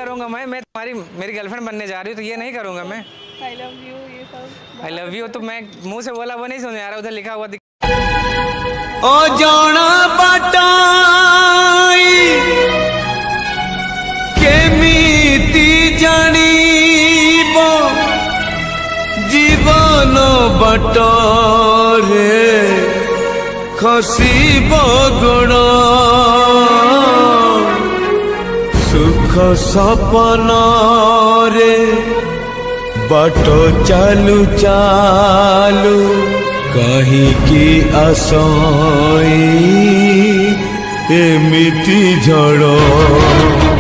करूँगा मैं तुम्हारी मेरी गर्लफ्रेंड बनने जा रही हूँ तो ये नहीं करूँगा मैं। आई लव यू ये सब। आई लव यू तो मैं मुंह से बोला वो नहीं सुन यार, उधर लिखा हुआ ओ जाना बाटाई केमिति जानिबो जीवन बाटरे खसिबो गुण सुख सपन रे बाट चालू चालू कहीं की आशाएं एमिति झड़